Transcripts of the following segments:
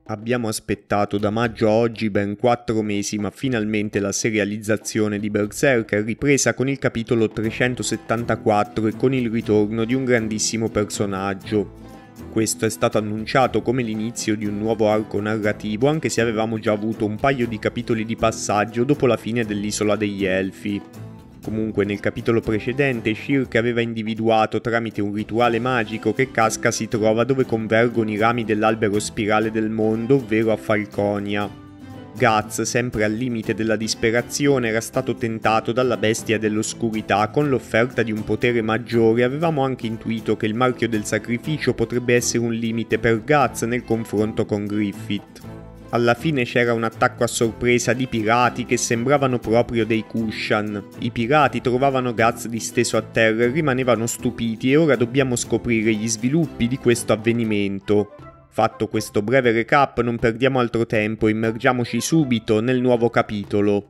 Abbiamo aspettato da maggio a oggi ben 4 mesi, ma finalmente la serializzazione di Berserk è ripresa con il capitolo 374 e con il ritorno di un grandissimo personaggio. Questo è stato annunciato come l'inizio di un nuovo arco narrativo, anche se avevamo già avuto un paio di capitoli di passaggio dopo la fine dell'Isola degli Elfi. Comunque nel capitolo precedente Shirk aveva individuato tramite un rituale magico che Casca si trova dove convergono i rami dell'albero spirale del mondo, ovvero a Falconia. Guts, sempre al limite della disperazione, era stato tentato dalla bestia dell'oscurità con l'offerta di un potere maggiore. Avevamo anche intuito che il marchio del sacrificio potrebbe essere un limite per Guts nel confronto con Griffith. Alla fine c'era un attacco a sorpresa di pirati che sembravano proprio dei Kushan. I pirati trovavano Guts disteso a terra e rimanevano stupiti, e ora dobbiamo scoprire gli sviluppi di questo avvenimento. Fatto questo breve recap, non perdiamo altro tempo e immergiamoci subito nel nuovo capitolo.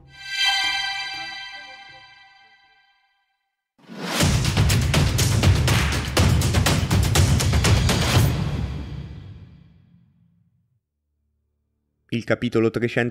Il capitolo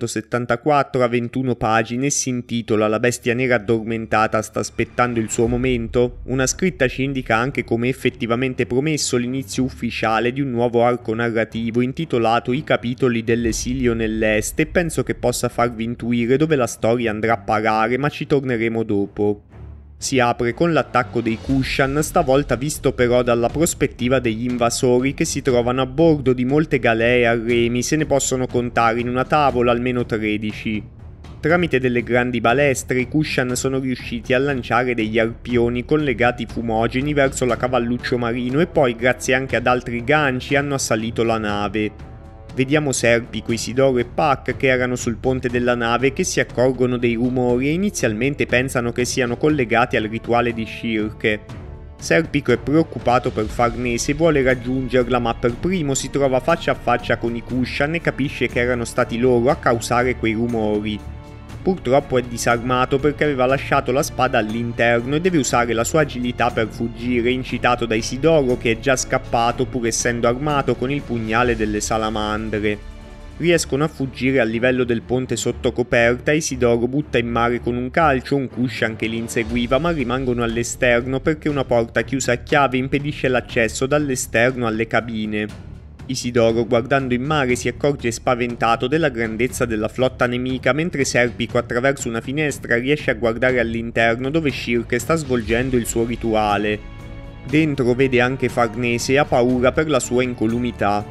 374 ha 21 pagine e si intitola La bestia nera addormentata sta aspettando il suo momento. Una scritta ci indica anche come effettivamente promesso l'inizio ufficiale di un nuovo arco narrativo intitolato I capitoli dell'esilio nell'est, e penso che possa farvi intuire dove la storia andrà a parare, ma ci torneremo dopo. Si apre con l'attacco dei Kushan, stavolta visto però dalla prospettiva degli invasori che si trovano a bordo di molte galee a remi. Se ne possono contare in una tavola almeno 13. Tramite delle grandi balestre i Kushan sono riusciti a lanciare degli arpioni con legati fumogeni verso la cavalluccio marino, e poi grazie anche ad altri ganci hanno assalito la nave. Vediamo Serpico, Isidoro e Puck che erano sul ponte della nave, che si accorgono dei rumori e inizialmente pensano che siano collegati al rituale di Shirk. Serpico è preoccupato per Farnese e vuole raggiungerla, ma per primo si trova faccia a faccia con i Kushan e capisce che erano stati loro a causare quei rumori. Purtroppo è disarmato perché aveva lasciato la spada all'interno e deve usare la sua agilità per fuggire, incitato da Isidoro che è già scappato pur essendo armato con il pugnale delle salamandre. Riescono a fuggire al livello del ponte sotto coperta. Isidoro butta in mare con un calcio un Kushan che li inseguiva, ma rimangono all'esterno perché una porta chiusa a chiave impedisce l'accesso dall'esterno alle cabine. Isidoro, guardando in mare, si accorge spaventato della grandezza della flotta nemica, mentre Serpico attraverso una finestra riesce a guardare all'interno dove Shirk sta svolgendo il suo rituale. Dentro vede anche Farnese e ha paura per la sua incolumità.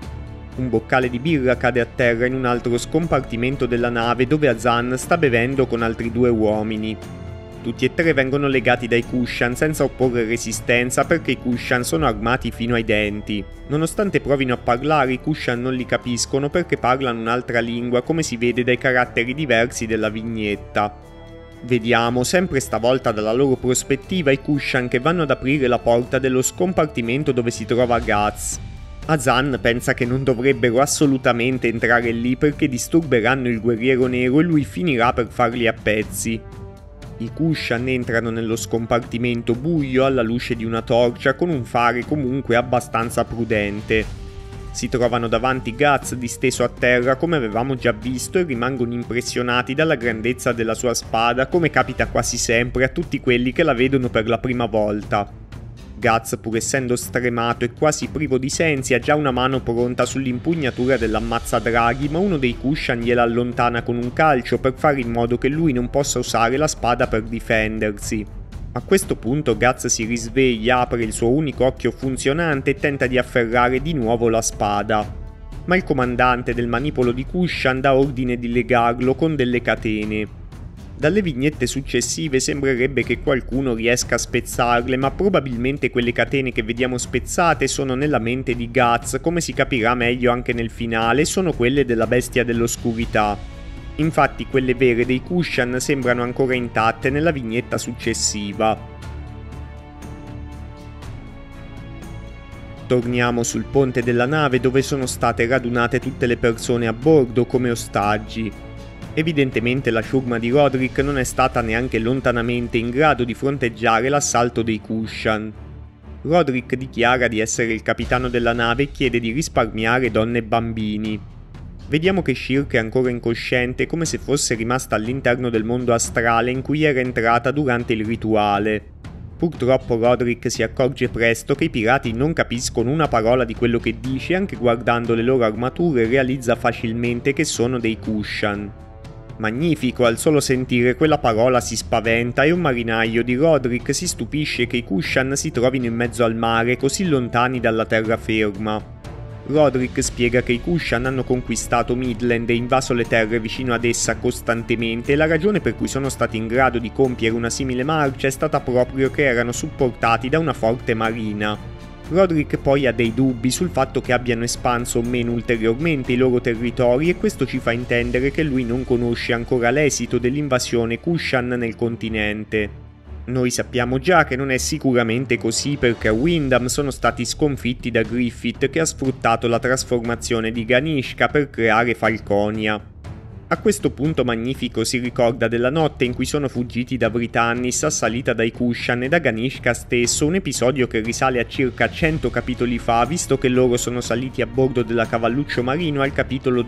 Un boccale di birra cade a terra in un altro scompartimento della nave dove Azan sta bevendo con altri 2 uomini. Tutti e 3 vengono legati dai Kushan senza opporre resistenza perché i Kushan sono armati fino ai denti. Nonostante provino a parlare, i Kushan non li capiscono perché parlano un'altra lingua, come si vede dai caratteri diversi della vignetta. Vediamo, sempre stavolta dalla loro prospettiva, i Kushan che vanno ad aprire la porta dello scompartimento dove si trova Guts. Azan pensa che non dovrebbero assolutamente entrare lì perché disturberanno il guerriero nero e lui finirà per farli a pezzi. I Kushan entrano nello scompartimento buio alla luce di una torcia con un fare comunque abbastanza prudente. Si trovano davanti Guts disteso a terra come avevamo già visto e rimangono impressionati dalla grandezza della sua spada, come capita quasi sempre a tutti quelli che la vedono per la prima volta. Guts, pur essendo stremato e quasi privo di sensi, ha già una mano pronta sull'impugnatura dell'ammazzadraghi, ma uno dei Kushan gliela allontana con un calcio per fare in modo che lui non possa usare la spada per difendersi. A questo punto Guts si risveglia, apre il suo unico occhio funzionante e tenta di afferrare di nuovo la spada. Ma il comandante del manipolo di Kushan dà ordine di legarlo con delle catene. Dalle vignette successive sembrerebbe che qualcuno riesca a spezzarle, ma probabilmente quelle catene che vediamo spezzate sono nella mente di Guts, come si capirà meglio anche nel finale, sono quelle della bestia dell'oscurità. Infatti quelle vere dei Kushan sembrano ancora intatte nella vignetta successiva. Torniamo sul ponte della nave dove sono state radunate tutte le persone a bordo come ostaggi. Evidentemente la ciurma di Roderick non è stata neanche lontanamente in grado di fronteggiare l'assalto dei Kushan. Roderick dichiara di essere il capitano della nave e chiede di risparmiare donne e bambini. Vediamo che Shirk è ancora incosciente, come se fosse rimasta all'interno del mondo astrale in cui era entrata durante il rituale. Purtroppo Roderick si accorge presto che i pirati non capiscono una parola di quello che dice, anche guardando le loro armature realizza facilmente che sono dei Kushan. Magnifico, al solo sentire quella parola si spaventa e un marinaio di Roderick si stupisce che i Kushan si trovino in mezzo al mare, così lontani dalla terraferma. Roderick spiega che i Kushan hanno conquistato Midland e invaso le terre vicino ad essa costantemente e la ragione per cui sono stati in grado di compiere una simile marcia è stata proprio che erano supportati da una forte marina. Roderick poi ha dei dubbi sul fatto che abbiano espanso o meno ulteriormente i loro territori e questo ci fa intendere che lui non conosce ancora l'esito dell'invasione Kushan nel continente. Noi sappiamo già che non è sicuramente così perché a Windham sono stati sconfitti da Griffith che ha sfruttato la trasformazione di Ganishka per creare Falconia. A questo punto Magnifico si ricorda della notte in cui sono fuggiti da Britannis assalita dai Kushan e da Ganishka stesso, un episodio che risale a circa 100 capitoli fa visto che loro sono saliti a bordo della Cavalluccio Marino al capitolo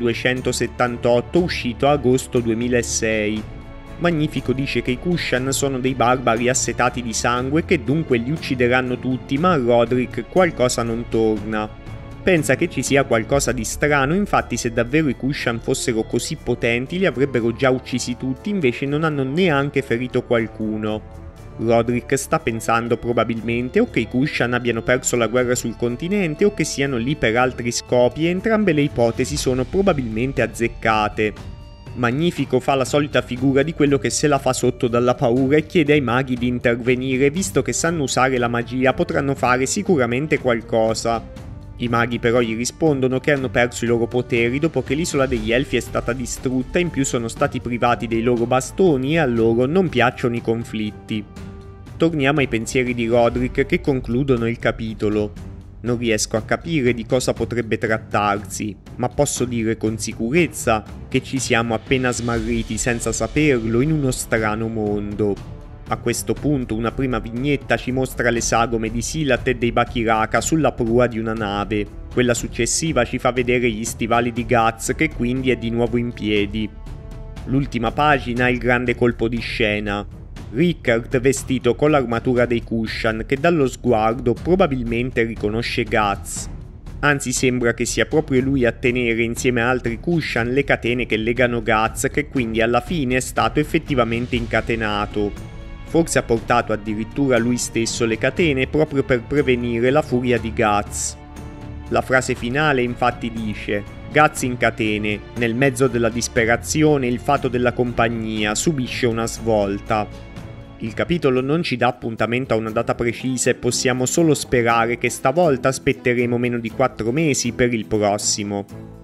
278 uscito a agosto 2006. Magnifico dice che i Kushan sono dei barbari assetati di sangue che dunque li uccideranno tutti, ma a Roderick qualcosa non torna. Pensa che ci sia qualcosa di strano, infatti se davvero i Kushan fossero così potenti li avrebbero già uccisi tutti, invece non hanno neanche ferito qualcuno. Roderick sta pensando probabilmente o che i Kushan abbiano perso la guerra sul continente o che siano lì per altri scopi e entrambe le ipotesi sono probabilmente azzeccate. Magnifico fa la solita figura di quello che se la fa sotto dalla paura e chiede ai maghi di intervenire, visto che sanno usare la magia potranno fare sicuramente qualcosa. I maghi però gli rispondono che hanno perso i loro poteri dopo che l'isola degli Elfi è stata distrutta, in più sono stati privati dei loro bastoni e a loro non piacciono i conflitti. Torniamo ai pensieri di Roderick che concludono il capitolo. Non riesco a capire di cosa potrebbe trattarsi, ma posso dire con sicurezza che ci siamo appena smarriti senza saperlo in uno strano mondo. A questo punto una prima vignetta ci mostra le sagome di Silat e dei Bakiraka sulla prua di una nave. Quella successiva ci fa vedere gli stivali di Guts che quindi è di nuovo in piedi. L'ultima pagina è il grande colpo di scena. Rickert vestito con l'armatura dei Kushan che dallo sguardo probabilmente riconosce Guts. Anzi sembra che sia proprio lui a tenere insieme a altri Kushan le catene che legano Guts, che quindi alla fine è stato effettivamente incatenato. Forse ha portato addirittura lui stesso le catene proprio per prevenire la furia di Guts. La frase finale infatti dice: Guts in catene, nel mezzo della disperazione il fato della compagnia subisce una svolta. Il capitolo non ci dà appuntamento a una data precisa e possiamo solo sperare che stavolta aspetteremo meno di 4 mesi per il prossimo.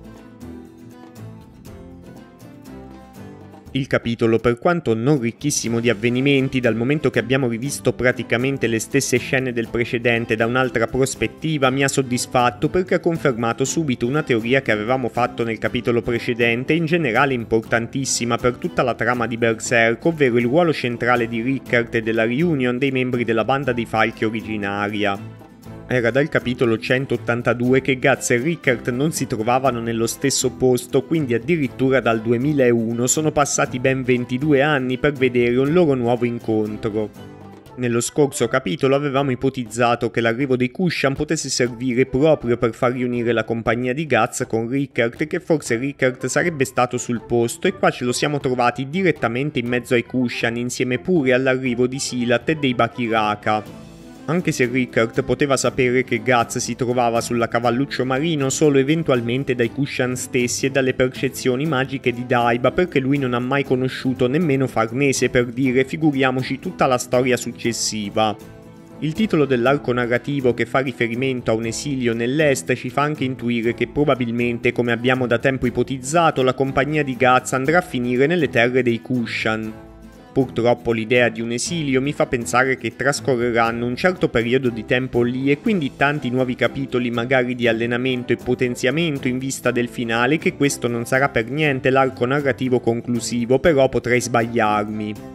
Il capitolo, per quanto non ricchissimo di avvenimenti, dal momento che abbiamo rivisto praticamente le stesse scene del precedente da un'altra prospettiva, mi ha soddisfatto perché ha confermato subito una teoria che avevamo fatto nel capitolo precedente e in generale importantissima per tutta la trama di Berserk, ovvero il ruolo centrale di Rickert e della reunion dei membri della banda dei Falchi originaria. Era dal capitolo 182 che Guts e Rickert non si trovavano nello stesso posto, quindi addirittura dal 2001 sono passati ben 22 anni per vedere un loro nuovo incontro. Nello scorso capitolo avevamo ipotizzato che l'arrivo dei Kushan potesse servire proprio per far riunire la compagnia di Guts con Rickert e che forse Rickert sarebbe stato sul posto, e qua ce lo siamo trovati direttamente in mezzo ai Kushan insieme pure all'arrivo di Silat e dei Bakiraka. Anche se Rickert poteva sapere che Guts si trovava sulla Cavalluccio Marino solo eventualmente dai Kushan stessi e dalle percezioni magiche di Daiba, perché lui non ha mai conosciuto nemmeno Farnese, per dire, figuriamoci tutta la storia successiva. Il titolo dell'arco narrativo, che fa riferimento a un esilio nell'est, ci fa anche intuire che probabilmente, come abbiamo da tempo ipotizzato, la compagnia di Guts andrà a finire nelle terre dei Kushan. Purtroppo l'idea di un esilio mi fa pensare che trascorreranno un certo periodo di tempo lì e quindi tanti nuovi capitoli magari di allenamento e potenziamento in vista del finale, che questo non sarà per niente l'arco narrativo conclusivo, però potrei sbagliarmi.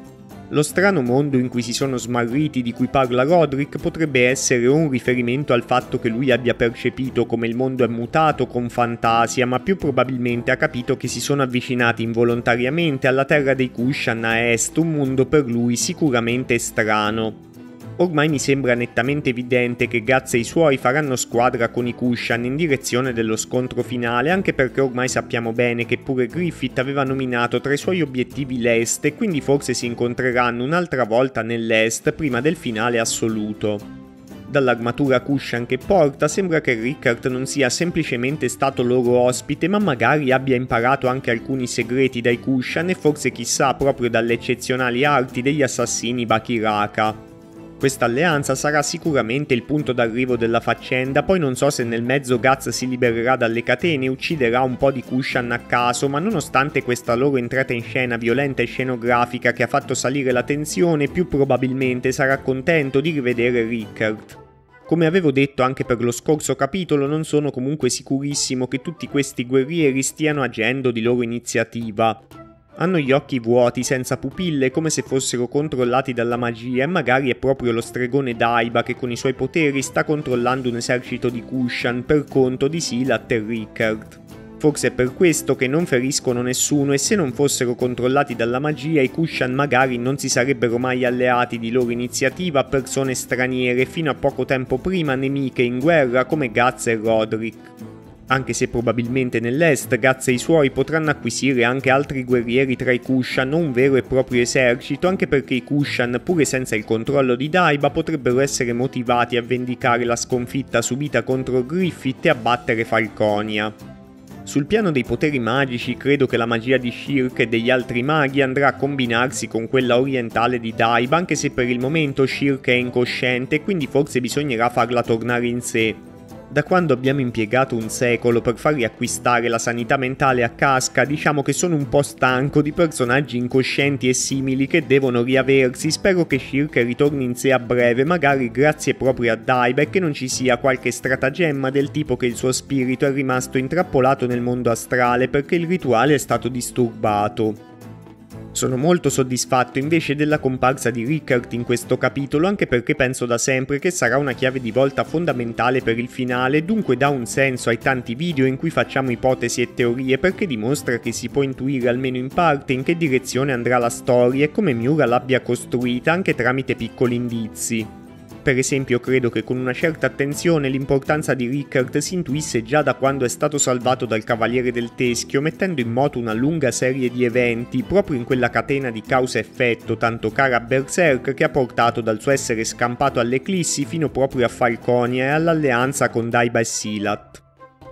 Lo strano mondo in cui si sono smarriti di cui parla Roderick potrebbe essere un riferimento al fatto che lui abbia percepito come il mondo è mutato con Fantasia, ma più probabilmente ha capito che si sono avvicinati involontariamente alla terra dei Kushan a est, un mondo per lui sicuramente strano. Ormai mi sembra nettamente evidente che Guts e i suoi faranno squadra con i Kushan in direzione dello scontro finale, anche perché ormai sappiamo bene che pure Griffith aveva nominato tra i suoi obiettivi l'Est e quindi forse si incontreranno un'altra volta nell'Est prima del finale assoluto. Dall'armatura Kushan che porta sembra che Rickard non sia semplicemente stato loro ospite, ma magari abbia imparato anche alcuni segreti dai Kushan e forse chissà proprio dalle eccezionali arti degli assassini Bakiraka. Questa alleanza sarà sicuramente il punto d'arrivo della faccenda, poi non so se nel mezzo Guts si libererà dalle catene e ucciderà un po' di Kushan a caso, ma nonostante questa loro entrata in scena violenta e scenografica che ha fatto salire la tensione, più probabilmente sarà contento di rivedere Rickard. Come avevo detto anche per lo scorso capitolo, non sono comunque sicurissimo che tutti questi guerrieri stiano agendo di loro iniziativa. Hanno gli occhi vuoti, senza pupille, come se fossero controllati dalla magia, e magari è proprio lo stregone Daiba che con i suoi poteri sta controllando un esercito di Kushan per conto di Silat e Rickard. Forse è per questo che non feriscono nessuno, e se non fossero controllati dalla magia i Kushan magari non si sarebbero mai alleati di loro iniziativa a persone straniere, fino a poco tempo prima nemiche in guerra come Guts e Roderick. Anche se probabilmente nell'est Guts e i suoi potranno acquisire anche altri guerrieri tra i Kushan o un vero e proprio esercito, anche perché i Kushan, pure senza il controllo di Daiba, potrebbero essere motivati a vendicare la sconfitta subita contro Griffith e abbattere Falconia. Sul piano dei poteri magici credo che la magia di Shirk e degli altri maghi andrà a combinarsi con quella orientale di Daiba, anche se per il momento Shirk è incosciente e quindi forse bisognerà farla tornare in sé. Da quando abbiamo impiegato un secolo per far riacquistare la sanità mentale a Casca, diciamo che sono un po' stanco di personaggi incoscienti e simili che devono riaversi. Spero che Shirk ritorni in sé a breve, magari grazie proprio a Daiba, e che non ci sia qualche stratagemma del tipo che il suo spirito è rimasto intrappolato nel mondo astrale perché il rituale è stato disturbato. Sono molto soddisfatto invece della comparsa di Rickard in questo capitolo, anche perché penso da sempre che sarà una chiave di volta fondamentale per il finale, dunque dà un senso ai tanti video in cui facciamo ipotesi e teorie, perché dimostra che si può intuire almeno in parte in che direzione andrà la storia e come Miura l'abbia costruita anche tramite piccoli indizi. Per esempio credo che con una certa attenzione l'importanza di Rickard si intuisse già da quando è stato salvato dal Cavaliere del Teschio, mettendo in moto una lunga serie di eventi proprio in quella catena di causa-effetto tanto cara a Berserk, che ha portato dal suo essere scampato all'eclissi fino proprio a Falconia e all'alleanza con Daiba e Silat.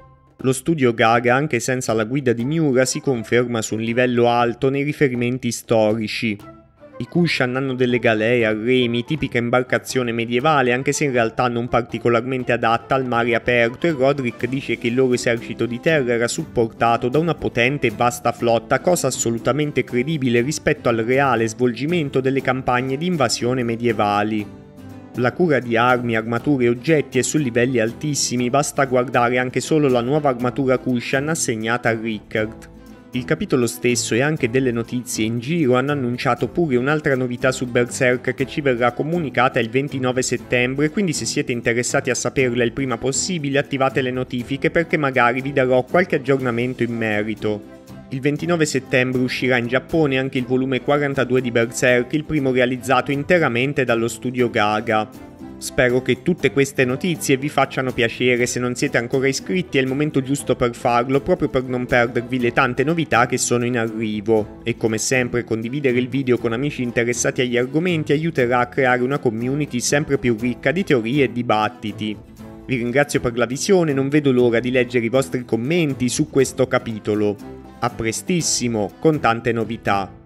Lo studio Gaga, anche senza la guida di Miura, si conferma su un livello alto nei riferimenti storici. I Kushan hanno delle galee a remi, tipica imbarcazione medievale, anche se in realtà non particolarmente adatta al mare aperto, e Roderick dice che il loro esercito di terra era supportato da una potente e vasta flotta, cosa assolutamente credibile rispetto al reale svolgimento delle campagne di invasione medievali. La cura di armi, armature e oggetti è su livelli altissimi, basta guardare anche solo la nuova armatura Kushan assegnata a Rickard. Il capitolo stesso e anche delle notizie in giro hanno annunciato pure un'altra novità su Berserk che ci verrà comunicata il 29 settembre, quindi se siete interessati a saperla il prima possibile attivate le notifiche perché magari vi darò qualche aggiornamento in merito. Il 29 settembre uscirà in Giappone anche il volume 42 di Berserk, il primo realizzato interamente dallo studio Gaga. Spero che tutte queste notizie vi facciano piacere. Se non siete ancora iscritti è il momento giusto per farlo, proprio per non perdervi le tante novità che sono in arrivo. E come sempre condividere il video con amici interessati agli argomenti aiuterà a creare una community sempre più ricca di teorie e dibattiti. Vi ringrazio per la visione, non vedo l'ora di leggere i vostri commenti su questo capitolo. A prestissimo con tante novità.